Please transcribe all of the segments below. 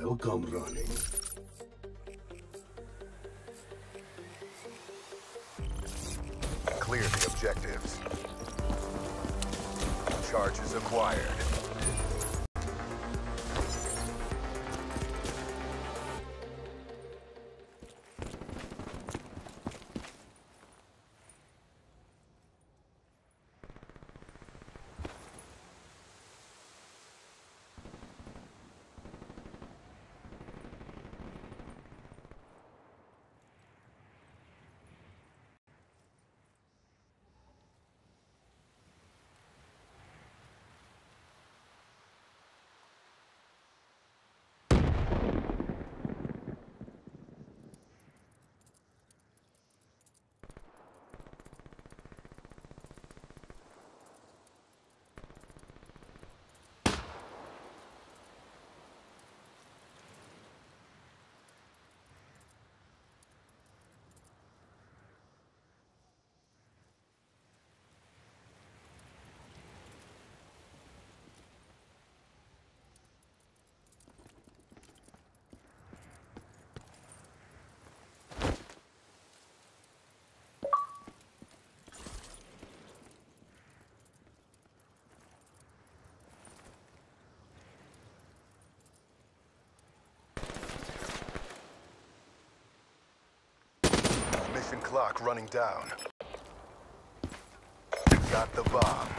they'll come running. Clear the objectives. Charges acquired. Mission clock running down. Got the bomb.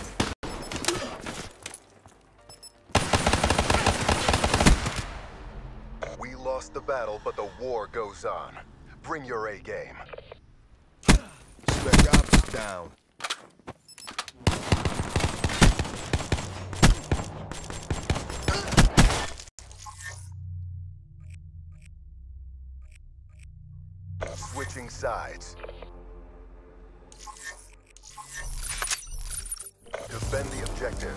We lost the battle, but the war goes on. Bring your A game. Spec ops down. Switching sides. Defend the objective.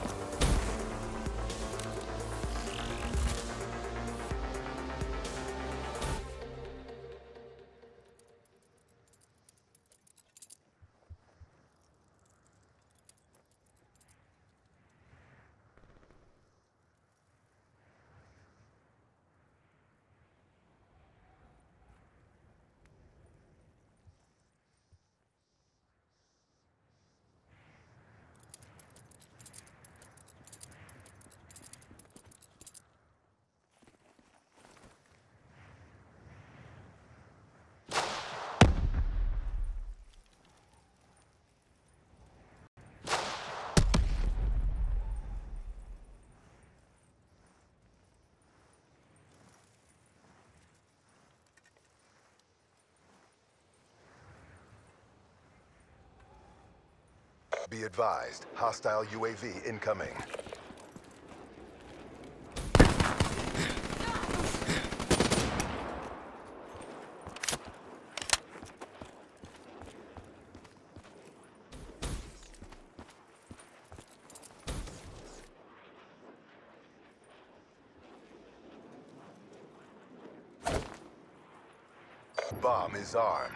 Be advised, hostile UAV incoming. Bomb is armed.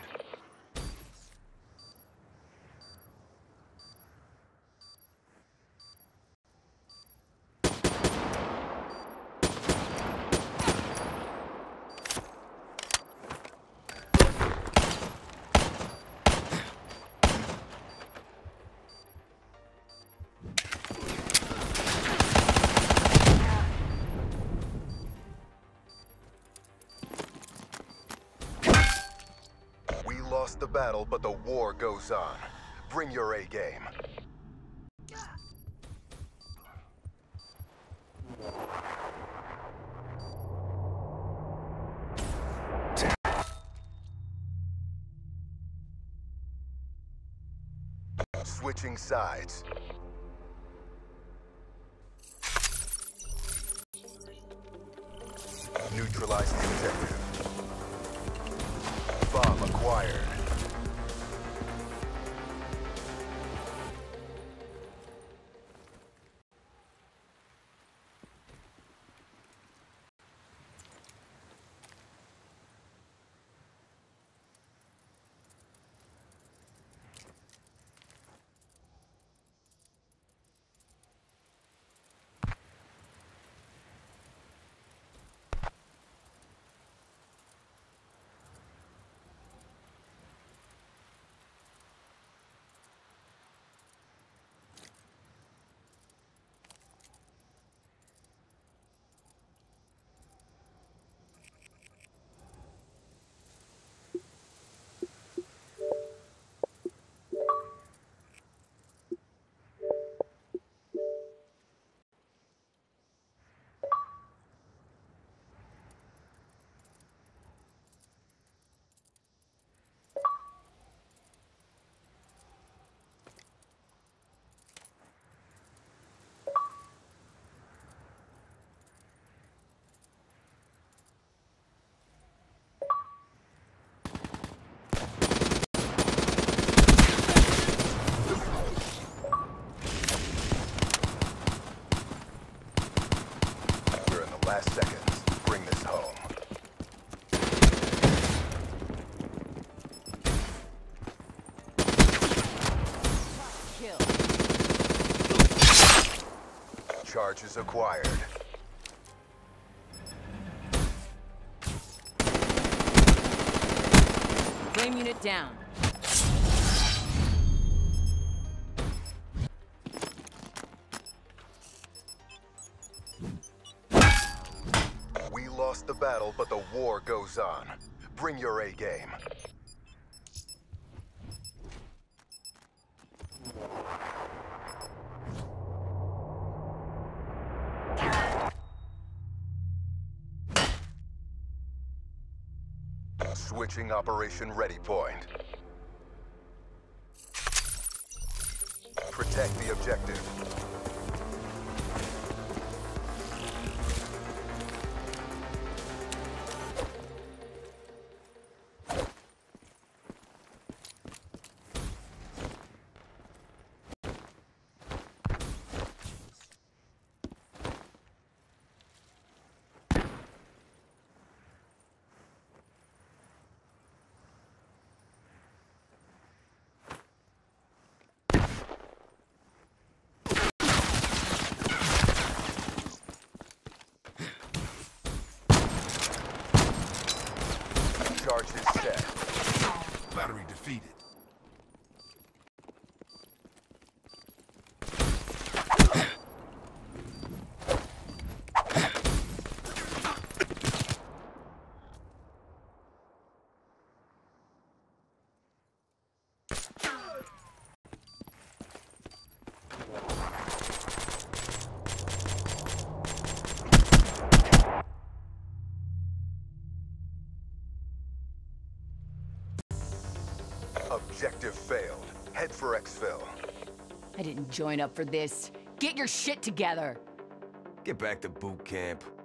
The battle, but the war goes on. Bring your A game. Switching sides. Neutralize the objective. Bomb acquired. Last seconds. Bring this home. Kill. Charges acquired. Flame unit down. We lost the battle, but the war goes on. Bring your A game. Switching operation ready point. Protect the objective. Charge is set. Battery defeated. Objective failed. Head for exfil. I didn't join up for this. Get your shit together. Get back to boot camp.